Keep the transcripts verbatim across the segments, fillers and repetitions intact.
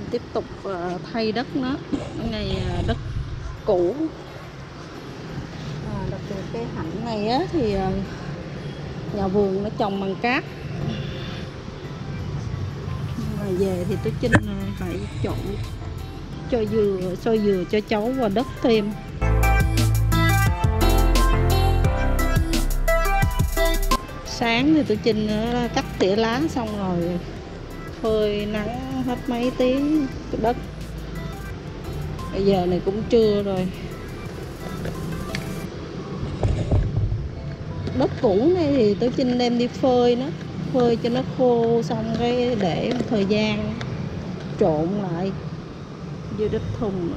tiếp tục thay đất nó. Cái này đất cũ. À, đặc biệt cái hạnh này á, thì nhà vườn nó trồng bằng cát. Nhưng mà về thì tôi Trinh phải trộn cho dừa, xôi dừa cho cháu vào đất thêm. Sáng thì tôi Trinh cắt tỉa lá xong rồi phơi nắng hết mấy tiếng cái đất. Bây giờ này cũng trưa rồi. Đất cũ này thì tôi Trinh đem đi phơi nó, phơi cho nó khô xong cái để một thời gian trộn lại vô đất thùng nữa.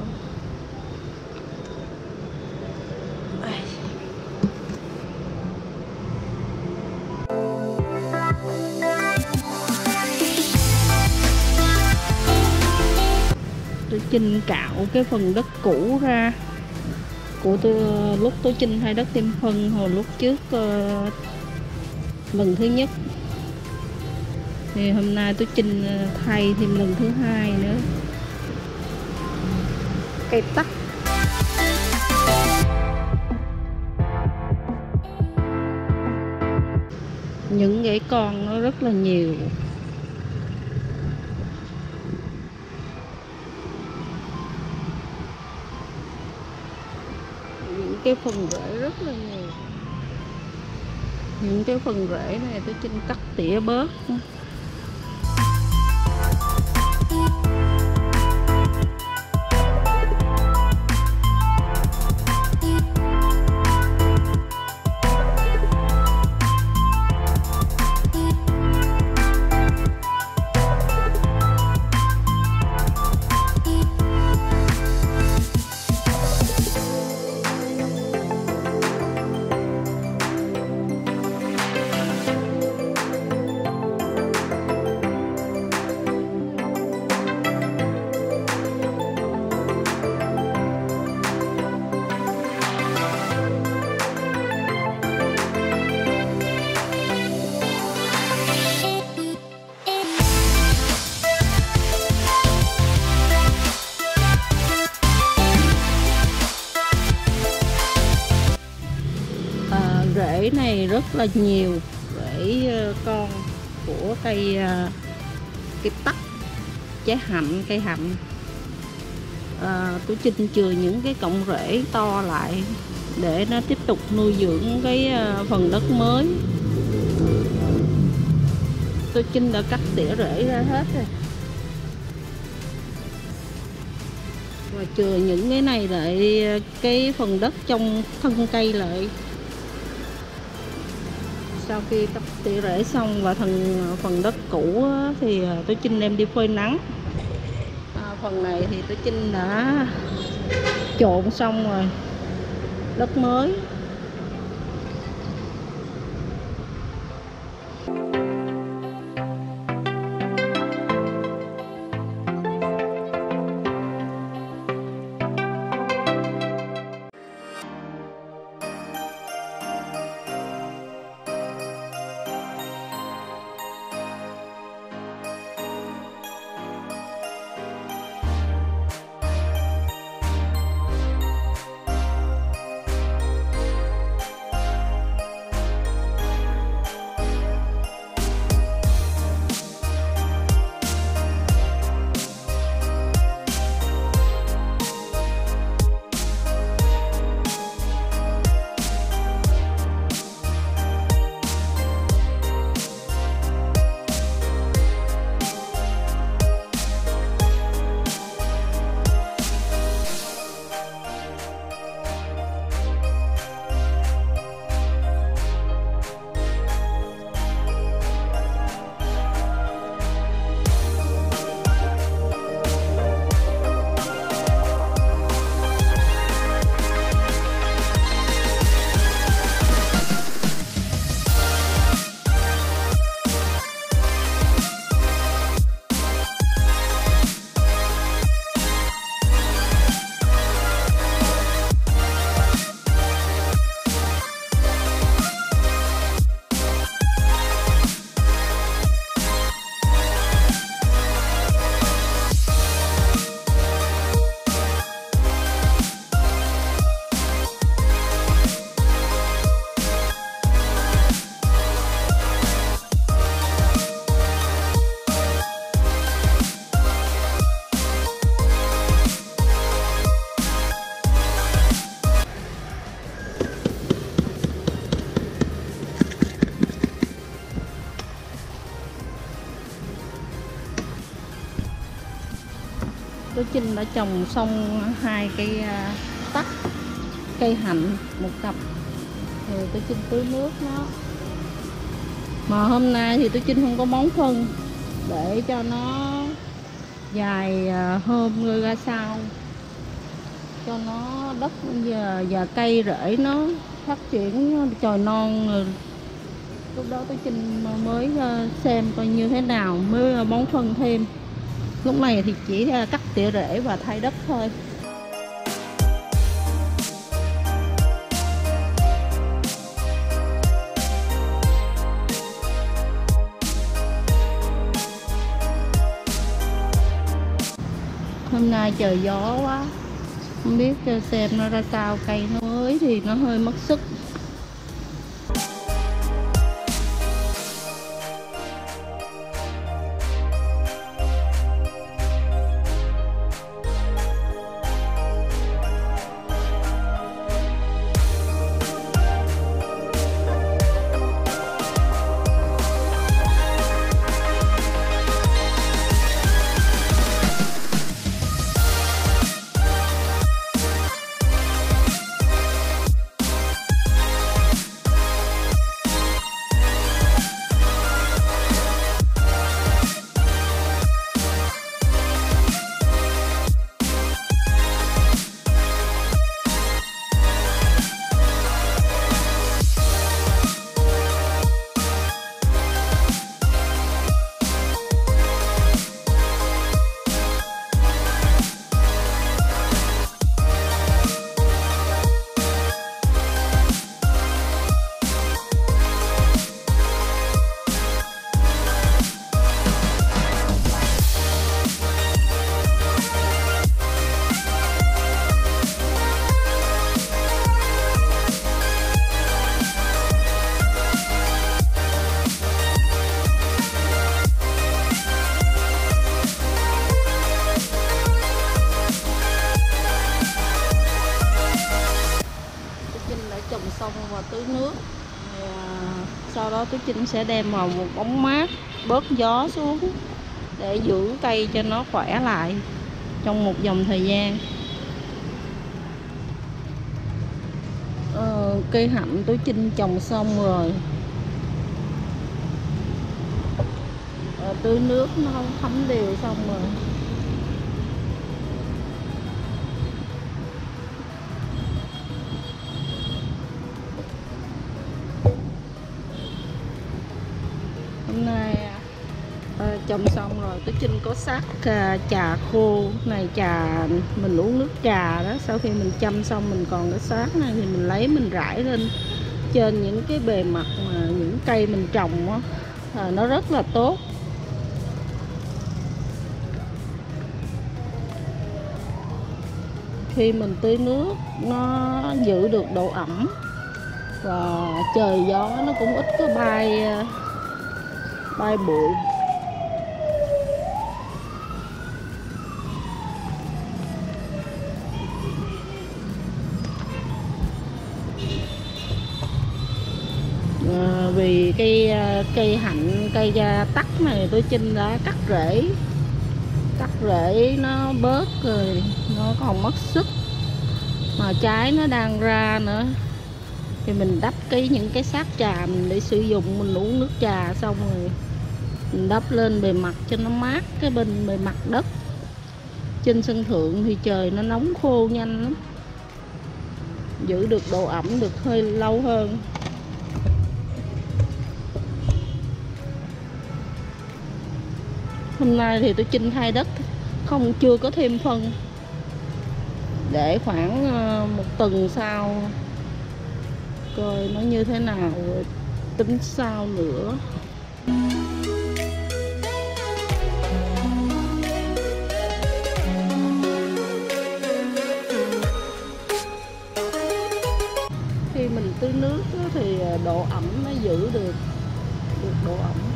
Tôi Trinh cạo cái phần đất cũ ra của tôi lúc tôi Trinh thay đất thêm phân hồi lúc trước uh, lần thứ nhất, thì hôm nay tôi Trinh thay thêm lần thứ hai nữa. Cây tắc những rễ con nó rất là nhiều. Những cái phần rễ rất là nhiều. Những cái phần rễ này tôi Trinh cắt tỉa bớt. Rễ này rất là nhiều, rễ con của cây cây tắc, trái hạnh, cây hạnh. À, tôi Trinh chừa những cái cọng rễ to lại để nó tiếp tục nuôi dưỡng cái phần đất mới. Tôi Trinh đã cắt tỉa rễ ra hết rồi, và chừa những cái này lại cái phần đất trong thân cây lại. Sau khi cắt tỉa rễ xong và phần phần đất cũ á, thì tôi Trinh đem đi phơi nắng. À, phần này thì tôi Trinh đã trộn xong rồi, đất mới. Tú Trinh đã trồng xong hai cây tắc, cây hạnh một cặp, thì Tú Trinh tưới nước nó. Mà hôm nay thì Tú Trinh không có bón phân để cho nó dài hôm rồi ra sau, cho nó đất và, và cây rễ nó phát triển chồi non. Lúc đó Tú Trinh mới xem coi như thế nào mới bón phân thêm. Lúc này thì chỉ cắt tỉa rễ và thay đất thôi. Hôm nay trời gió quá, không biết xem nó ra sao. Cây nó mới thì nó hơi mất sức. Trồng xong và tưới nước, sau đó Tú Trinh sẽ đem vào một bóng mát bớt gió xuống để giữ cây cho nó khỏe lại trong một dòng thời gian. ờ, Cây hạnh Tú Trinh trồng xong rồi, ờ, tưới nước nó thấm đều xong rồi. Hôm nay à, trồng xong rồi Tú Trinh có sắc à, trà khô này, trà mình uống nước trà đó. Sau khi mình chăm xong mình còn cái xác này thì mình lấy mình rải lên trên những cái bề mặt mà những cây mình trồng đó, à, nó rất là tốt. Khi mình tưới nước nó giữ được độ ẩm và trời gió nó cũng ít có bay bay bụi. À, vì cây cây hạnh, cây tắc này Tú Trinh đã cắt rễ, cắt rễ nó bớt rồi, nó còn mất sức, mà trái nó đang ra nữa thì mình đắp cái những cái xác trà mình để sử dụng, mình uống nước trà xong rồi mình đắp lên bề mặt cho nó mát cái bên bề mặt đất. Trên sân thượng thì trời nó nóng khô nhanh lắm, giữ được độ ẩm được hơi lâu hơn. Hôm nay thì Tú Trinh thay đất, không chưa có thêm phân, để khoảng một tuần sau coi nó như thế nào rồi tính sau nữa. Khi mình tưới nước thì độ ẩm nó giữ được được độ ẩm.